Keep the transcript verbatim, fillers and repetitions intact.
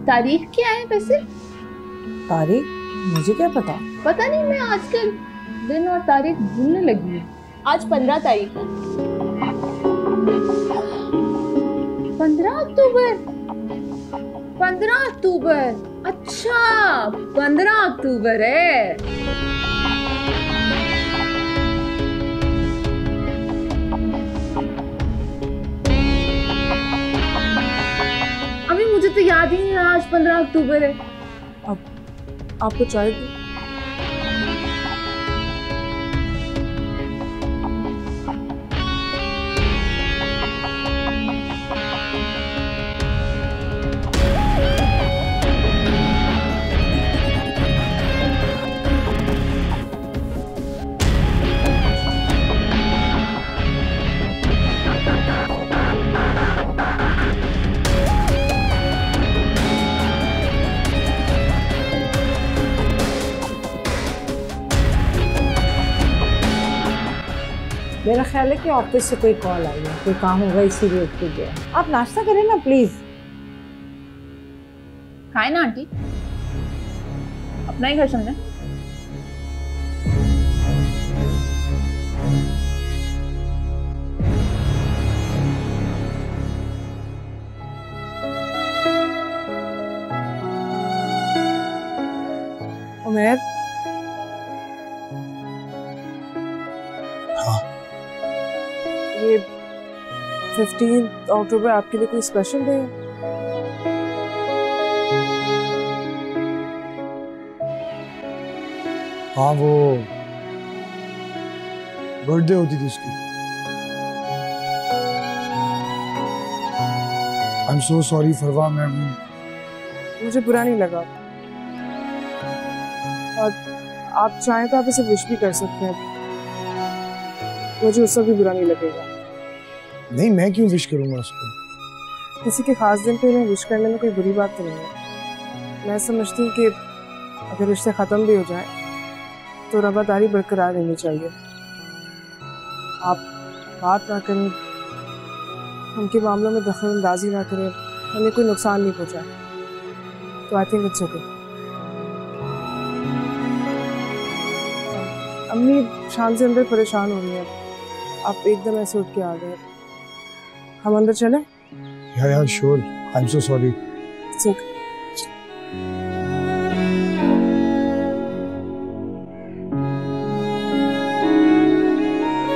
तारीख क्या है वैसे? तारीख मुझे क्या पता। पता नहीं, मैं आजकल दिन और तारीख भूलने लगी हूँ। आज पंद्रह तारीख है। पंद्रह अक्टूबर। पंद्रह अक्टूबर, अच्छा पंद्रह अक्टूबर है। अभी मुझे तो याद ही नहीं रहा आज पंद्रह अक्टूबर है। अब आपको चाय दूं? मेरा ख्याल है कि ऑफिस से कोई कॉल आई है, कोई काम होगा इसीलिए उठ के गया। आप नाश्ता करें ना प्लीज। खाए ना आंटी, अपना ही घर समझे। उमर, ये फिफ्टीन अक्टूबर आपके लिए कोई स्पेशल डे है? हाँ, वो बर्थडे होती थी उसकी। आई एम सो सॉरी फरवा, मैं मुझे बुरा नहीं लगा। और आप चाहें तो आप इसे विश भी कर सकते हैं, मुझे उससे भी बुरा नहीं लगेगा। नहीं, मैं क्यों विश करूंगा उसको? किसी के खास दिन पे उन्हें विश करने में कोई बुरी बात तो नहीं है। मैं समझती हूँ कि अगर रिश्ते ख़त्म भी हो जाए तो रवादारी बरकरार रहनी चाहिए। आप बात ना करें, उनके मामलों में दखल अंदाजी ना करें, हमें कोई नुकसान नहीं पहुँचाए, तो आई थिंक इट्स ओके। अम्मी शाम से अंदर परेशान हो रही है, आप एकदम ऐसे उठ के आ गए। हम अंदर चलें? या यार sure, I am so sorry. It's okay.